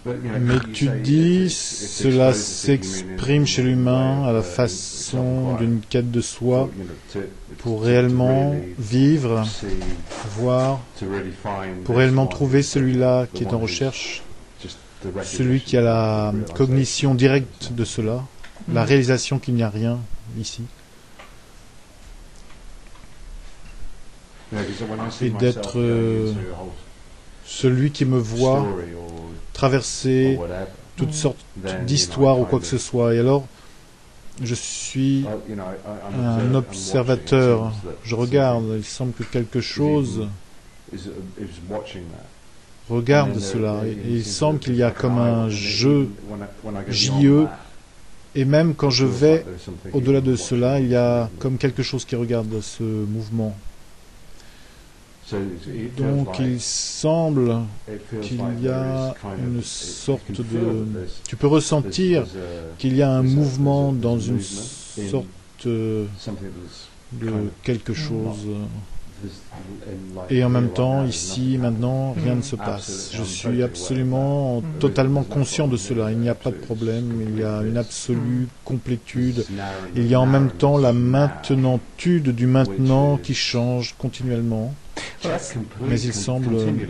Mais tu dis, cela s'exprime chez l'humain à la façon d'une quête de soi pour réellement vivre, voir, pour réellement trouver celui-là qui est en recherche, celui qui a la cognition directe de cela, la réalisation qu'il n'y a rien ici. Et d'être celui qui me voit traverser toutes sortes d'histoires ou quoi que ce soit. Et alors, je suis un observateur. Je regarde. Il semble que quelque chose regarde cela. Et il semble qu'il y a comme un jeu JE. Et même quand je vais au-delà de cela, il y a comme quelque chose qui regarde ce mouvement. Donc il semble qu'il y a une sorte de... Tu peux ressentir qu'il y a un mouvement dans une sorte de quelque chose. Et en même temps, ici, maintenant, rien ne se passe. Je suis absolument, totalement conscient de cela. Il n'y a pas de problème. Il y a une absolue complétude. Il y a en même temps la maintenantude du maintenant qui change continuellement. Mais il semble...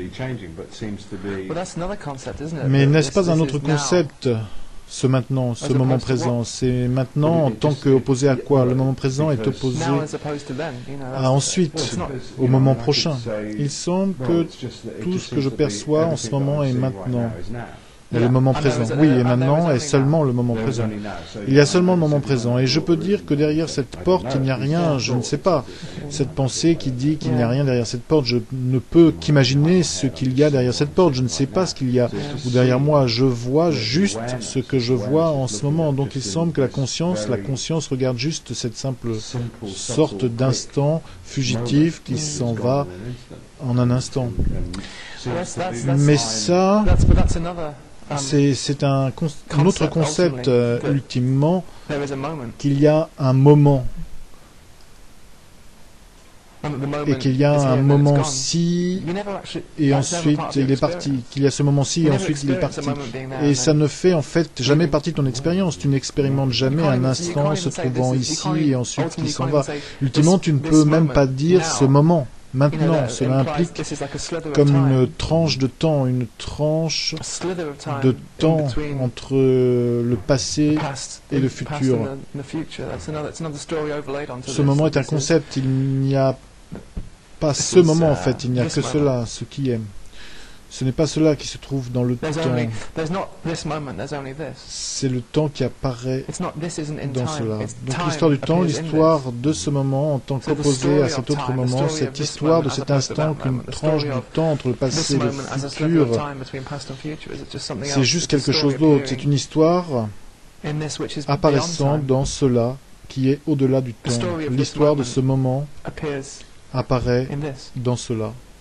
Mais n'est-ce pas un autre concept, ce maintenant, ce moment présent? C'est maintenant en tant qu'opposé à quoi? Le moment présent est opposé à ensuite, au moment prochain. Il semble que tout ce que je perçois en ce moment est maintenant. Et le moment présent. Oui, et maintenant est seulement le moment présent. Il y a seulement le moment présent. Et je peux dire que derrière cette porte, il n'y a rien, je ne sais pas. Cette pensée qui dit qu'il n'y a rien derrière cette porte, je ne peux qu'imaginer ce qu'il y a derrière cette porte. Je ne sais pas ce qu'il y a ou derrière moi. Je vois juste ce que je vois en ce moment. Donc il semble que la conscience regarde juste cette simple sorte d'instant fugitif qui s'en va en un instant. Mais ça... C'est un autre concept, ultimement, qu'il y a un moment. Et qu'il y a un moment-ci, et ensuite il est parti. Qu'il y a ce moment-ci, et ensuite il est parti. Et ça ne fait en fait jamais partie de ton expérience. Tu n'expérimentes jamais un instant se trouvant ici, et ensuite qui s'en va. Ultimement, tu ne peux même pas dire ce moment. Maintenant, cela implique comme une tranche de temps entre le passé et le futur. Ce moment est un concept, il n'y a pas ce moment en fait, il n'y a que cela, ce qui est. Ce n'est pas cela qui se trouve dans le temps. C'est le temps qui apparaît dans cela. Donc l'histoire du temps, l'histoire de ce moment en tant qu'opposé à cet autre moment, cette histoire de cet instant qu'une tranche du temps entre le passé et le futur, c'est juste quelque chose d'autre. C'est une histoire apparaissant dans cela qui est au-delà du temps. L'histoire de ce moment apparaît dans cela.